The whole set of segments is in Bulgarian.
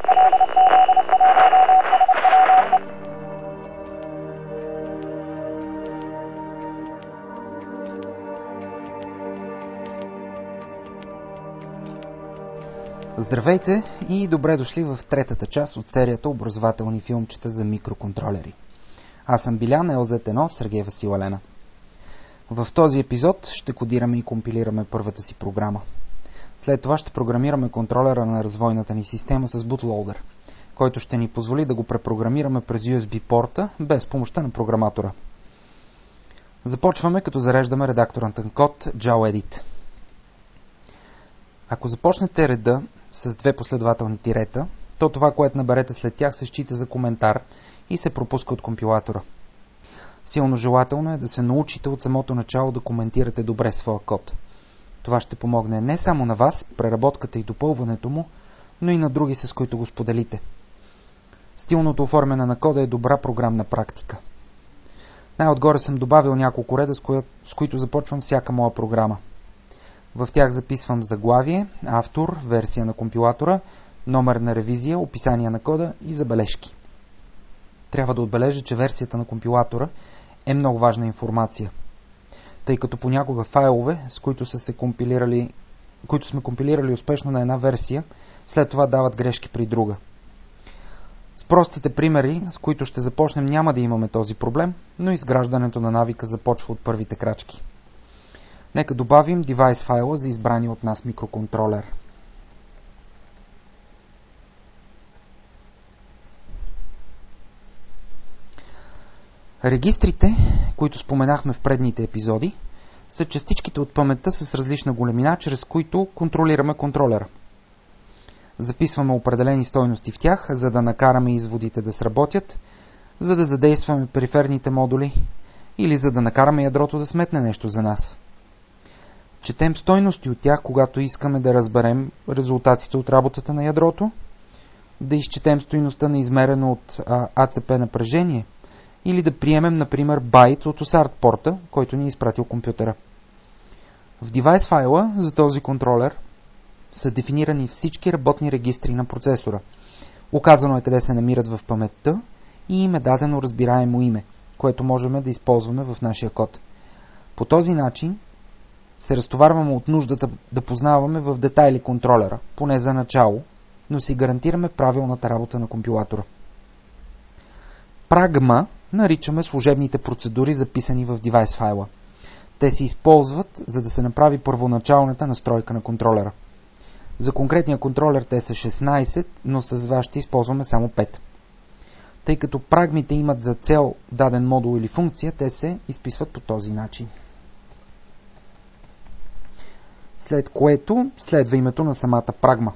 Здравейте и добре дошли в третата част от серията образователни филмчета за микроконтролери. Аз съм Билян, LZ1, Сергей Васил Елена. В този епизод ще кодираме и компилираме първата си програма. След това ще програмираме контролера на развойната ни система с bootloader, който ще ни позволи да го препрограмираме през USB порта без помощта на програматора. Започваме като зареждаме редакторът на код JAWEdit. Ако започнете реда с две последователни тирета, то това, което наберете след тях, се счита за коментар и се пропуска от компилатора. Силно желателно е да се научите от самото начало да коментирате добре своя код. Това ще помогне не само на вас, преработката и допълването му, но и на други, с които го споделите. Стилното оформяне на кода е добра програмна практика. Най-отгоре съм добавил няколко реда, с които започвам всяка моя програма. В тях записвам заглавие, автор, версия на компилатора, номер на ревизия, описание на кода и забележки. Трябва да отбележа, че версията на компилатора е много важна информация, тъй като понякога файлове, с които сме компилирали успешно на една версия, след това дават грешки при друга. С простите примери, с които ще започнем, няма да имаме този проблем, но изграждането на навика започва от първите крачки. Нека добавим девайс файла за избрания от нас микроконтролер. Регистрите, които споменахме в предните епизоди, са частичките от паметта с различна големина, чрез които контролираме контролера. Записваме определени стойности в тях, за да накараме изводите да сработят, за да задействаме периферните модули или за да накараме ядрото да сметне нещо за нас. Четем стойности от тях, когато искаме да разберем резултатите от работата на ядрото, да изчетем стойността на измерено от ACP напрежение или да приемем, например, байт от USART порта, който ни е изпратил компютъра. В девайс файла за този контролер са дефинирани всички работни регистри на процесора. Указано е къде се намират в паметта и им е дадено разбираемо име, което можем да използваме в нашия код. По този начин се разтоварваме от нуждата да познаваме в детайли контролера, поне за начало, но си гарантираме правилната работа на компилатора. Прагма наричаме служебните процедури, записани в девайс файла. Те се използват, за да се направи първоначалната настройка на контролера. За конкретния контролер те са 16, но с вас ще използваме само 5. Тъй като прагмите имат за цел даден модул или функция, те се изписват по този начин. След което следва името на самата прагма.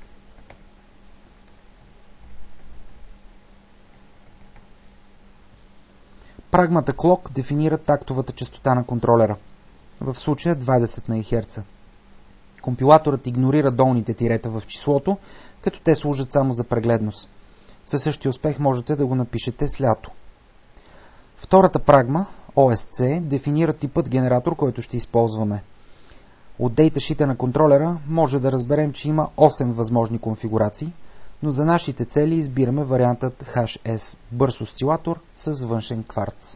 Прагмата clock дефинира тактовата честота на контролера, в случая 20 МГц. Компилаторът игнорира долните тирета в числото, като те служат само за прегледност. Със същия успех можете да го напишете с лято. Втората прагма, OSC, дефинира типът генератор, който ще използваме. От дейташита на контролера може да разберем, че има 8 възможни конфигурации, но за нашите цели избираме вариантът HS, бърз осцилатор с външен кварц.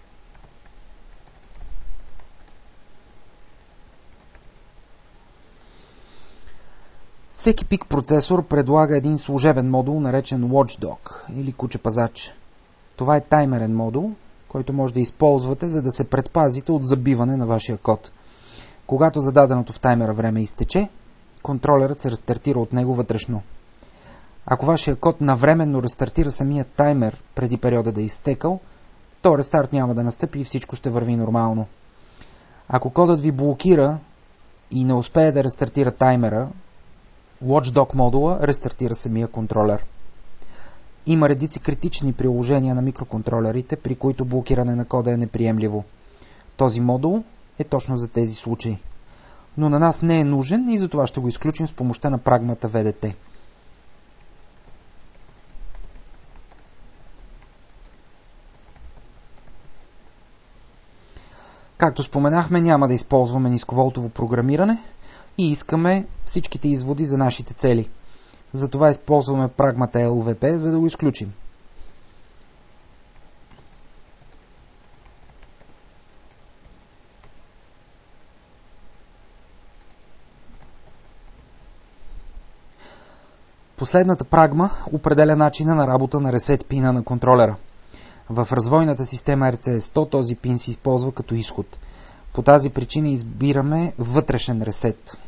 Всеки пик процесор предлага един служебен модул, наречен Watchdog или куче-пазач. Това е таймерен модул, който може да използвате, за да се предпазите от забиване на вашия код. Когато зададеното в таймера време изтече, контролерът се рестартира от него вътрешно. Ако вашия код навременно рестартира самия таймер преди периода да е изтекал, то рестарт няма да настъпи и всичко ще върви нормално. Ако кодът ви блокира и не успее да рестартира таймера, Watchdog модула рестартира самия контролер. Има редици критични приложения на микроконтролерите, при които блокиране на кода е неприемливо. Този модул е точно за тези случаи. Но на нас не е нужен и затова ще го изключим с помощта на прагмата VDT. Както споменахме, няма да използваме нисковолтово програмиране и искаме всичките изводи за нашите цели. Затова използваме прагмата LVP, за да го изключим. Последната прагма определя начина на работа на ресет пина на контролера. В развойната система RC100 този пин се използва като изход. По тази причина избираме вътрешен ресет.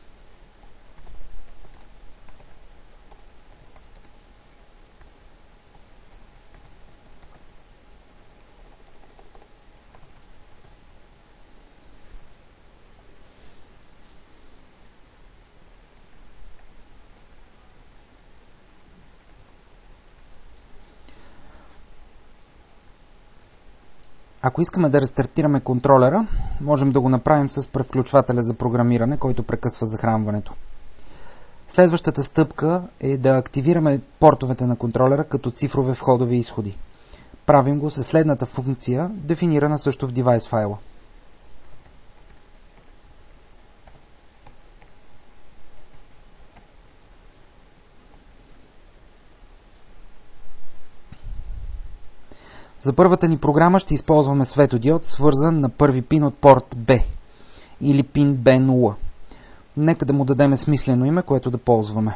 Ако искаме да рестартираме контролера, можем да го направим с превключвателя за програмиране, който прекъсва захранването. Следващата стъпка е да активираме портовете на контролера като цифрови входови изходи. Правим го със следната функция, дефинирана също в девайс файла. За първата ни програма ще използваме светодиод, свързан на първи пин от порт B или пин B0. Нека да му дадем смислено име, което да ползваме.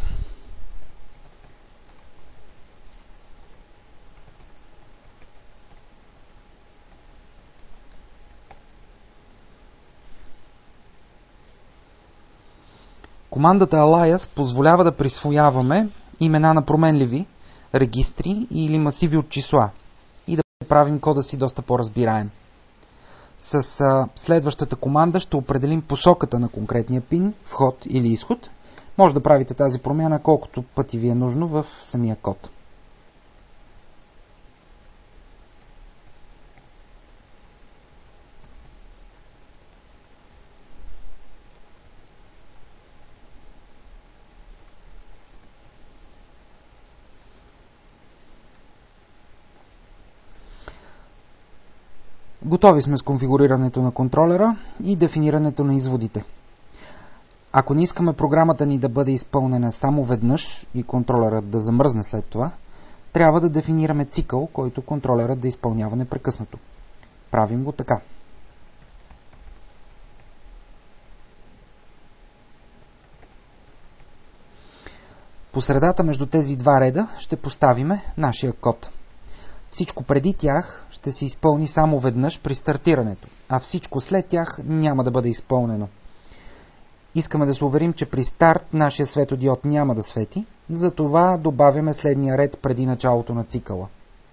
Командата alias позволява да присвояваме имена на променливи, регистри или масиви от числа и да правим кода си доста по-разбираем. С следващата команда ще определим посоката на конкретния пин, вход или изход. Може да правите тази промяна колкото пъти ви е нужно в самия код. Готови сме с конфигурирането на контролера и дефинирането на изводите. Ако не искаме програмата ни да бъде изпълнена само веднъж и контролерът да замръзне след това, трябва да дефинираме цикъл, който контролерът да изпълнява непрекъснато. Правим го така. По средата между тези два реда ще поставиме нашия код. Всичко преди тях ще се изпълни само веднъж при стартирането, а всичко след тях няма да бъде изпълнено. Искаме да се уверим, че при старт нашия светодиод няма да свети, затова добавяме следния ред преди началото на цикъла.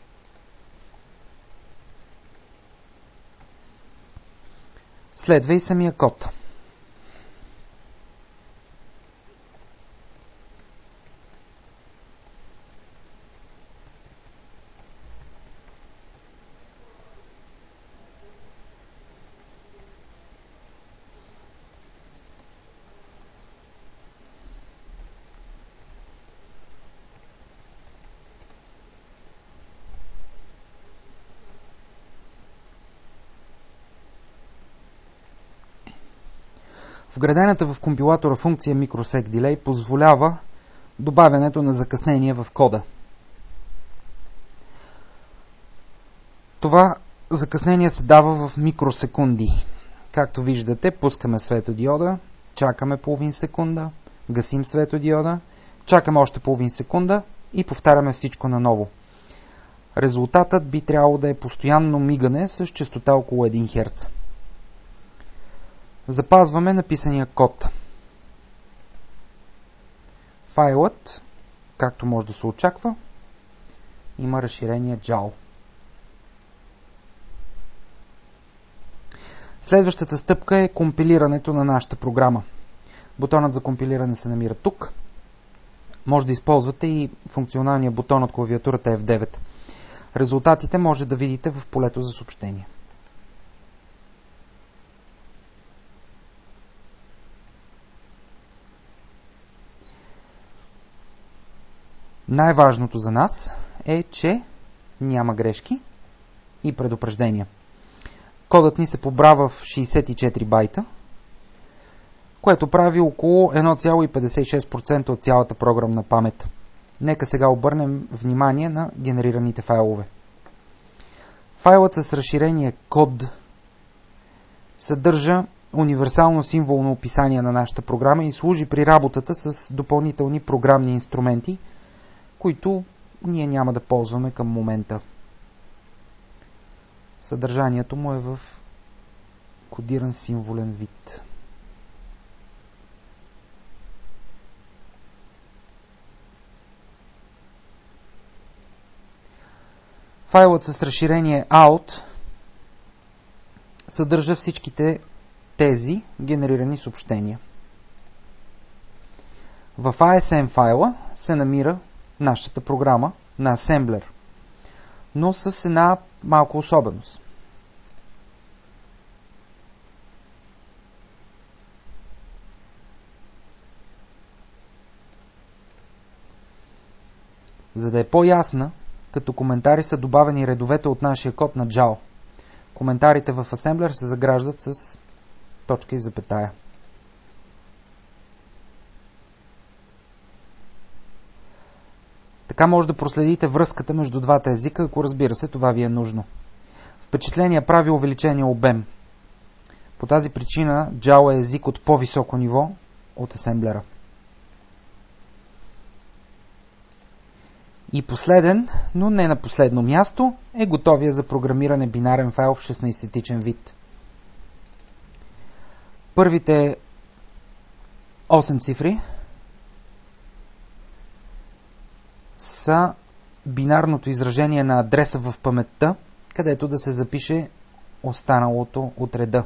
Следва и самия код. Вградената в компилатора функция MicroSecDelay позволява добавянето на закъснение в кода. Това закъснение се дава в микросекунди. Както виждате, пускаме светодиода, чакаме половин секунда, гасим светодиода, чакаме още половин секунда и повтаряме всичко наново. Резултатът би трябвало да е постоянно мигане с честота около 1 Hz. Запазваме написания код. Файлът, както може да се очаква, има разширение JAL. Следващата стъпка е компилирането на нашата програма. Бутонът за компилиране се намира тук. Може да използвате и функционалния бутон от клавиатурата F9. Резултатите може да видите в полето за съобщение. Най-важното за нас е, че няма грешки и предупреждения. Кодът ни се побра в 64 байта. което прави около 1,56% от цялата програмна памет. Нека сега обърнем внимание на генерираните файлове. Файлът с разширение код съдържа универсално символно описание на нашата програма и служи при работата с допълнителни програмни инструменти, които ние няма да ползваме към момента. Съдържанието му е в кодиран символен вид. Файлът с разширение out съдържа всичките тези генерирани съобщения. В ASM файла се намира нашата програма на асемблер, но с една малка особеност. За да е по-ясна, като коментари са добавени редовете от нашия код на JAL. Коментарите в асемблер се заграждат с точка и запетая. Така може да проследите връзката между двата езика, ако разбира се това ви е нужно. Впечатление прави увеличение обем. По тази причина JAL е език от по-високо ниво от асемблера. И последен, но не на последно място, е готовия за програмиране бинарен файл в 16-тичен вид. Първите 8 цифри са бинарното изражение на адреса в паметта, където да се запише останалото от реда.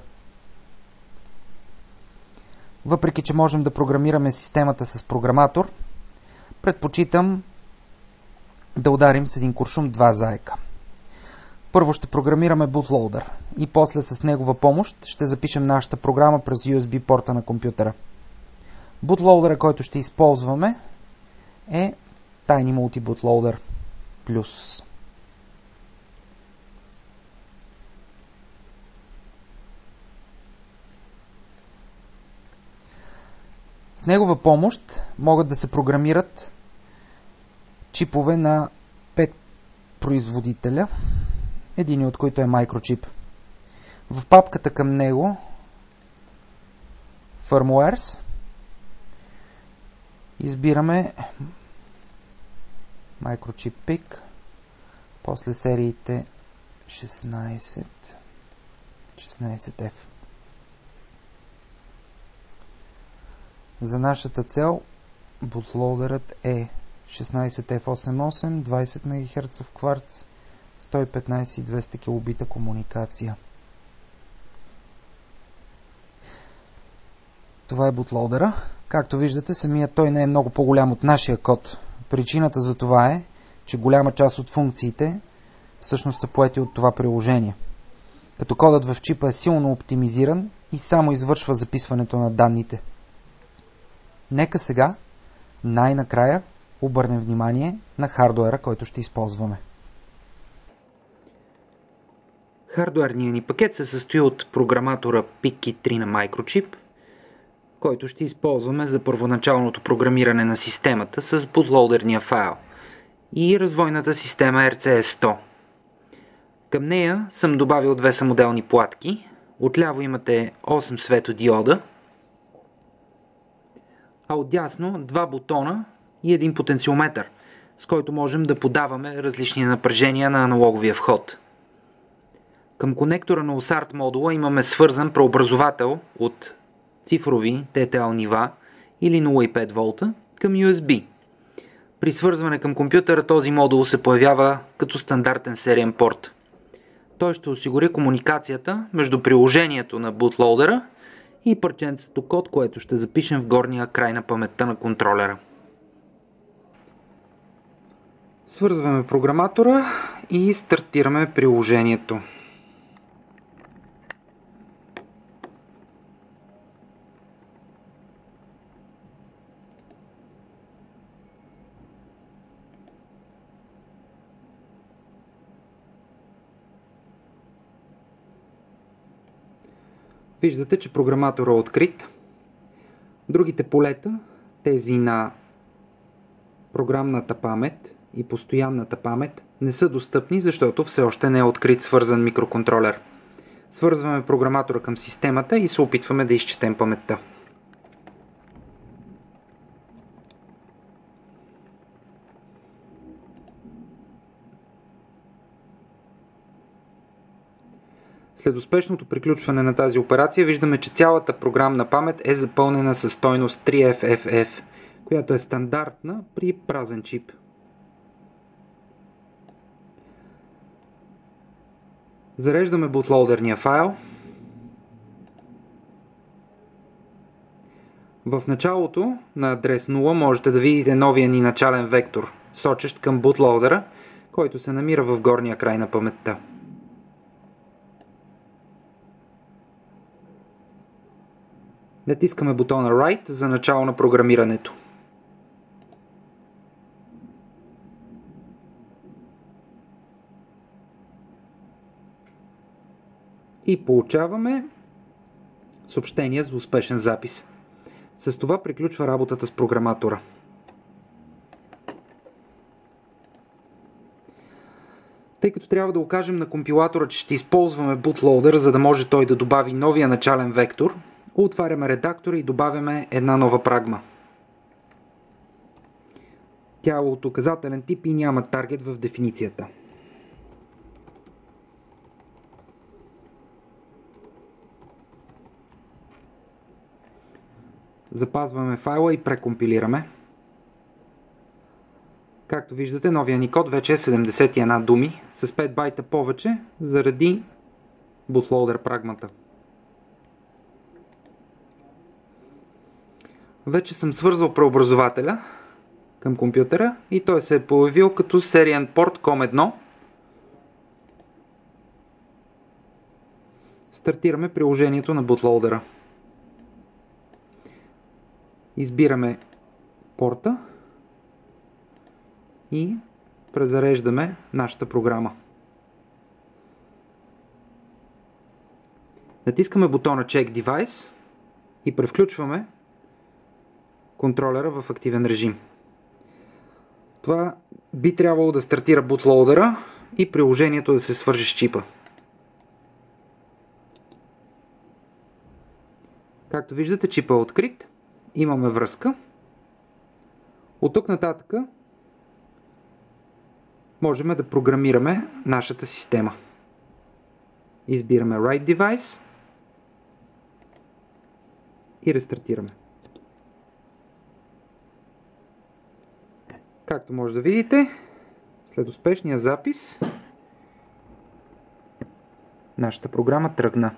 Въпреки че можем да програмираме системата с програматор, предпочитам да ударим с един куршум два заека. Първо ще програмираме bootloader и после с негова помощ ще запишем нашата програма през USB порта на компютъра. Bootloader, който ще използваме, е Tiny Multi Bootloader Plus. С негова помощ могат да се програмират чипове на 5 производителя, един от които е Microchip. В папката към него Firmwares избираме Microchip PIC, после сериите 16F. За нашата цел bootloaderът е 16F88, 20 МГц в кварц, 115 и 200 килобита комуникация. Това е bootloader. Както виждате, самият той не е много по-голям от нашия код. Причината за това е, че голяма част от функциите всъщност са поети от това приложение. Като кодът в чипа е силно оптимизиран и само извършва записването на данните. Нека сега, най-накрая, обърнем внимание на хардуера, който ще използваме. Хардуерният ни пакет се състои от програматора PIC-3 на Microchip, който ще използваме за първоначалното програмиране на системата с bootloaderния файл и развойната система RCS100. Към нея съм добавил две самоделни платки. Отляво имате 8 светодиода, а отдясно два бутона и един потенциометър, с който можем да подаваме различни напрежения на аналоговия вход. Към конектора на USART модула имаме свързан преобразовател от цифрови TTL нива или 0,5 волта към USB. При свързване към компютъра този модул се появява като стандартен сериен порт. Той ще осигури комуникацията между приложението на bootloader и парченцето код, което ще запишем в горния край на паметта на контролера. Свързваме програматора и стартираме приложението. Виждате, че програматора е открит. Другите полета, тези на програмната памет и постоянната памет, не са достъпни, защото все още не е открит свързан микроконтролер. Свързваме програматора към системата и се опитваме да изчетем паметта. След успешното приключване на тази операция виждаме, че цялата програмна памет е запълнена със стойност 3FFF, която е стандартна при празен чип. Зареждаме бутлоудерния файл. В началото на адрес 0 можете да видите новия ни начален вектор, сочещ към бутлоудера, който се намира в горния край на паметта. Натискаме бутона Write за начало на програмирането. И получаваме съобщение за успешен запис. С това приключва работата с програматора. Тъй като трябва да окажем на компилатора, че ще използваме bootloader, за да може той да добави новия начален вектор, отваряме редактора и добавяме една нова прагма. Тя е от указателен тип и няма таргет в дефиницията. Запазваме файла и прекомпилираме. Както виждате, новия ни код вече е 71 думи, с 5 байта повече заради bootloader прагмата. Вече съм свързал преобразователя към компютъра и той се е появил като сериен порт COM1. Стартираме приложението на бутлоудера. Избираме порта и презареждаме нашата програма. Натискаме бутона Check Device и превключваме контролера в активен режим. Това би трябвало да стартира бутлоудера и приложението да се свърже с чипа. Както виждате, чипа е открит. Имаме връзка. От тук нататък можем да програмираме нашата система. Избираме Write Device и рестартираме. Както може да видите, след успешния запис, нашата програма тръгна.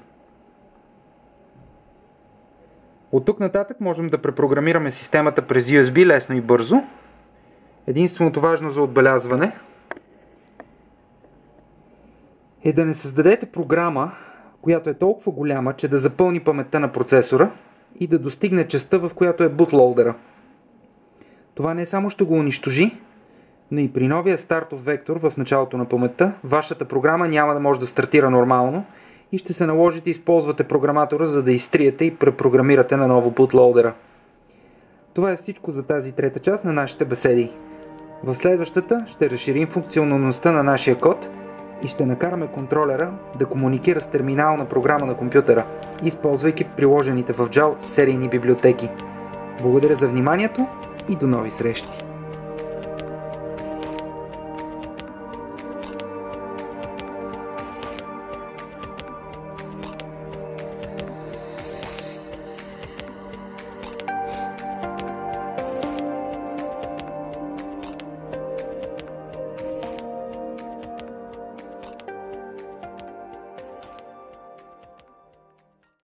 От тук нататък можем да препрограмираме системата през USB лесно и бързо. Единственото важно за отбелязване е да не създадете програма, която е толкова голяма, че да запълни паметта на процесора и да достигне частта, в която е бутлоудера. Това не само ще го унищожи, но и при новия стартов вектор в началото на паметта, вашата програма няма да може да стартира нормално и ще се наложи да използвате програматора, за да изтриете и препрограмирате на ново бутлоудера. Това е всичко за тази трета част на нашите беседи. В следващата ще разширим функционалността на нашия код и ще накараме контролера да комуникира с терминална програма на компютъра, използвайки приложените в JAL серийни библиотеки. Благодаря за вниманието и до нови срещи!